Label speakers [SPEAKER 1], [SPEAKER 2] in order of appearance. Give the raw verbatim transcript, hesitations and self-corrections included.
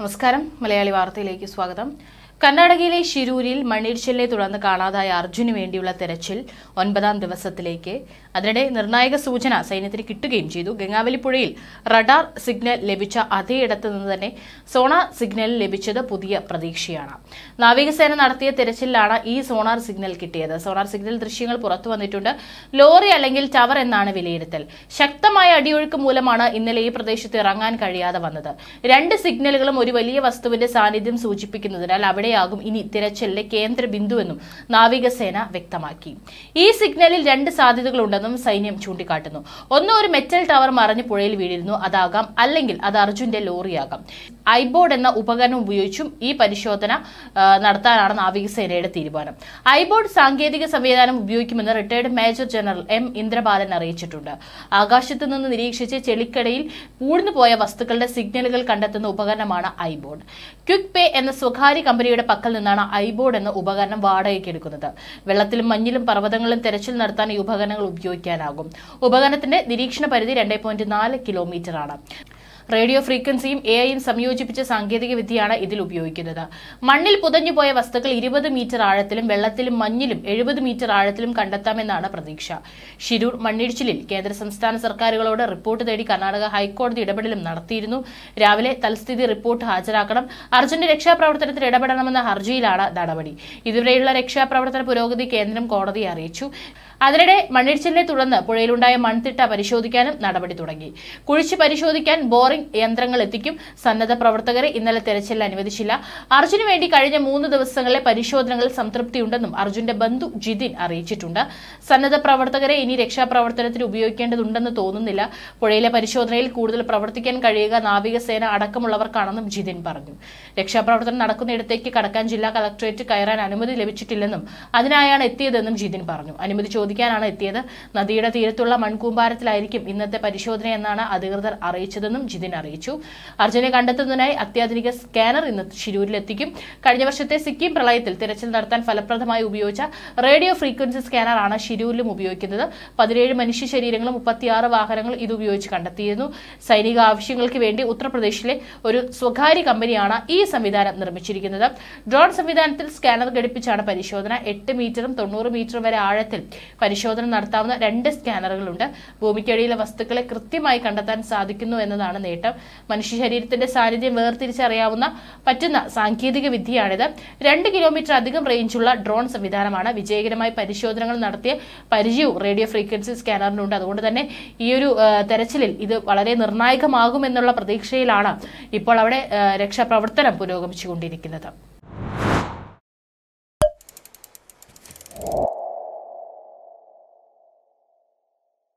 [SPEAKER 1] നമസ്കാരം. മലയാളി വാർത്തയിലേക്ക് സ്വാഗതം. കർണാടകയിലെ ഷിരൂരിൽ മണ്ണിടിച്ചിലിനെ തുടർന്ന് കാണാതായ അർജുന് വേണ്ടിയുള്ള തെരച്ചിൽ ഒൻപതാം ദിവസത്തിലേക്ക്. അതിനിടെ നിർണായക സൂചന സൈന്യത്തിന് കിട്ടുകയും ചെയ്തു. ഗംഗാവലി പുഴയിൽ റഡാർ സിഗ്നൽ ലഭിച്ച അതേയിടത്ത് നിന്ന് തന്നെ സോണാർ സിഗ്നൽ ലഭിച്ചത് പുതിയ പ്രതീക്ഷയാണ്. നാവികസേന നടത്തിയ തെരച്ചിലാണ് ഈ സോണാർ സിഗ്നൽ കിട്ടിയത്. സോണാർ സിഗ്നൽ ദൃശ്യങ്ങൾ പുറത്തു വന്നിട്ടുണ്ട്. ലോറി അല്ലെങ്കിൽ ടവർ എന്നാണ് വിലയിരുത്തൽ. ശക്തമായ അടിയൊഴുക്ക് മൂലമാണ് ഇന്നലെ ഈ പ്രദേശത്ത് ഇറങ്ങാൻ കഴിയാതെ വന്നത്. രണ്ട് സിഗ്നലുകളും ഒരു വലിയ വസ്തുവിന്റെ സാന്നിധ്യം സൂചിപ്പിക്കുന്നതിനാൽ അവിടെ ും ഇനി തിരച്ചിലിലെ കേന്ദ്ര ബിന്ദുവെന്നും നാവികസേന വ്യക്തമാക്കി. ഈ സിഗ്നലിൽ രണ്ട് സാധ്യതകളുണ്ടെന്നും സൈന്യം ചൂണ്ടിക്കാട്ടുന്നു. ഒന്ന്, ഒരു മെറ്റൽ ടവർ മറിഞ്ഞ് പുഴയിൽ വീഴിരുന്നു, അതാകാം. അല്ലെങ്കിൽ അത് അർജുന്റെ ലോറിയാകാം. ഐബോർഡ് എന്ന ഉപകരണം ഉപയോഗിച്ചും ഈ പരിശോധന നടത്താനാണ് നാവികസേനയുടെ തീരുമാനം. ഐബോർഡ് സാങ്കേതിക സംവിധാനം ഉപയോഗിക്കുമെന്ന് retired major general M Indrabalan അറിയിച്ചിട്ടുണ്ട്. ആകാശത്തു നിന്ന് നിരീക്ഷിച്ച് ചെളിക്കടയിൽ പൂഴ്ന്നുപോയ വസ്തുക്കളുടെ സിഗ്നലുകൾ കണ്ടെത്തുന്ന ഉപകരണമാണ് ഐബോർഡ്. ക്വിക്ക് പേ എന്ന സ്വകാര്യ കമ്പനിയുടെ പക്കൽ നിന്നാണ് ഐബോർഡ് എന്ന ഉപകരണം വാടകയ്ക്ക് എടുക്കുന്നത്. വെള്ളത്തിലും മഞ്ഞിലും പർവ്വതങ്ങളിലും തെരച്ചിൽ നടത്താൻ ഈ ഉപകരണങ്ങൾ ഉപയോഗിക്കാനാകും. ഉപകരണത്തിന്റെ നിരീക്ഷണ പരിധി രണ്ട് പോയിന്റ് നാല് കിലോമീറ്റർ ആണ്. റേഡിയോ ഫ്രീക്വൻസിയും എ ഐയും സംയോജിപ്പിച്ച സാങ്കേതിക വിദ്യയാണ് ഇതിൽ ഉപയോഗിക്കുന്നത്. മണ്ണിൽ പുതഞ്ഞുപോയ വസ്തുക്കൾ ഇരുപത് മീറ്റർ ആഴത്തിലും വെള്ളത്തിലും മഞ്ഞിലും എഴുപത് മീറ്റർ ആഴത്തിലും കണ്ടെത്താമെന്നാണ് പ്രതീക്ഷ. ഷിരൂർ മണ്ണിടിച്ചിലിൽ കേന്ദ്ര സംസ്ഥാന സർക്കാരുകളോട് റിപ്പോർട്ട് തേടി കർണാടക ഹൈക്കോടതി ഇടപെടലും നടത്തിയിരുന്നു. രാവിലെ തൽസ്ഥിതി റിപ്പോർട്ട് ഹാജരാക്കണം. അർജുന്റെ രക്ഷാപ്രവർത്തനത്തിൽ ഇടപെടണമെന്ന ഹർജിയിലാണ് നടപടി. ഇതുവരെയുള്ള രക്ഷാപ്രവർത്തന പുരോഗതി കേന്ദ്രം കോടതിയെ അറിയിച്ചു. അതിനിടെ മണ്ണിടിച്ചിലിനെ തുടർന്ന് പുഴയിലുണ്ടായ മൺതിട്ട പരിശോധിക്കാനും നടപടി തുടങ്ങി. കുഴിച്ച് പരിശോധിക്കാൻ ബോറിംഗ് യന്ത്രങ്ങൾ എത്തിക്കും. സന്നദ്ധ പ്രവർത്തകരെ ഇന്നലെ തെരച്ചിലിൽ അനുവദിച്ചില്ല. അർജുന് വേണ്ടി കഴിഞ്ഞ മൂന്ന് ദിവസങ്ങളിലെ പരിശോധനകളിൽ സംതൃപ്തിയുണ്ടെന്നും അർജുന്റെ ബന്ധു ജിതിൻ അറിയിച്ചിട്ടുണ്ട്. സന്നദ്ധ പ്രവർത്തകരെ ഇനി രക്ഷാപ്രവർത്തനത്തിന് ഉപയോഗിക്കേണ്ടതുണ്ടെന്ന് തോന്നുന്നില്ല. പുഴയിലെ പരിശോധനയിൽ കൂടുതൽ പ്രവർത്തിക്കാൻ കഴിയുക നാവികസേന അടക്കമുള്ളവർക്കാണെന്നും ജിതിൻ പറഞ്ഞു. രക്ഷാപ്രവർത്തനം നടക്കുന്നിടത്തേക്ക് കടക്കാൻ ജില്ലാ കളക്ടറേറ്റ് കയറാൻ അനുമതി ലഭിച്ചിട്ടില്ലെന്നും അതിനായാണ് എത്തിയതെന്നും ജിതിൻ പറഞ്ഞു. അനുമതി ചോദിക്കാനാണ് എത്തിയത്. നദിയുടെ തീരത്തുള്ള മൺകൂമ്പാരത്തിലായിരിക്കും ഇന്നത്തെ പരിശോധന എന്നാണ് അധികൃതർ അറിയിച്ചതെന്നും ജിതിൻ അറിയിച്ചു. അർജുനെ കണ്ടെത്തുന്നതിനായി അത്യാധുനിക സ്കാനർ ഇന്ന് ഷിരൂരിലെത്തിക്കും. കഴിഞ്ഞ വർഷത്തെ സിക്കിം പ്രളയത്തിൽ തിരച്ചിൽ നടത്താൻ ഫലപ്രദമായി ഉപയോഗിച്ച റേഡിയോ ഫ്രീക്വൻസി സ്കാനറാണ് ഷിരൂരിലും ഉപയോഗിക്കുന്നത്. പതിനേഴ് മനുഷ്യ ശരീരങ്ങളും മുപ്പത്തിയാറ് വാഹനങ്ങൾ ഇതുപയോഗിച്ച് കണ്ടെത്തിയിരുന്നു. സൈനിക ആവശ്യങ്ങൾക്ക് വേണ്ടി ഉത്തർപ്രദേശിലെ ഒരു സ്വകാര്യ കമ്പനിയാണ് ഈ സംവിധാനം നിർമ്മിച്ചിരിക്കുന്നത്. ഡ്രോൺ സംവിധാനത്തിൽ സ്കാനർ ഘടിപ്പിച്ചാണ് പരിശോധന. എട്ട് മീറ്ററും തൊണ്ണൂറ് മീറ്ററും വരെ ആഴത്തിൽ പരിശോധന നടത്താവുന്ന രണ്ട് സ്കാനറുകളുണ്ട്. ഭൂമിക്കടിയിലെ വസ്തുക്കളെ കൃത്യമായി കണ്ടെത്താൻ സാധിക്കുന്നു എന്നതാണ് നേട്ടം. മനുഷ്യ ശരീരത്തിന്റെ സാന്നിധ്യം വേർതിരിച്ചറിയാവുന്ന പറ്റുന്ന സാങ്കേതിക വിദ്യയാണിത്. രണ്ട് കിലോമീറ്റർ അധികം റേഞ്ചുള്ള ഡ്രോൺ സംവിധാനമാണ്. വിജയകരമായി പരിശോധനകൾ നടത്തിയ പരിചയവും റേഡിയോ ഫ്രീക്വൻസി സ്കാനറിനുണ്ട്. അതുകൊണ്ട് തന്നെ ഈ ഒരു തെരച്ചിലിൽ ഇത് വളരെ നിർണായകമാകുമെന്നുള്ള പ്രതീക്ഷയിലാണ് ഇപ്പോൾ അവിടെ രക്ഷാപ്രവർത്തനം പുരോഗമിച്ചുകൊണ്ടിരിക്കുന്നത്.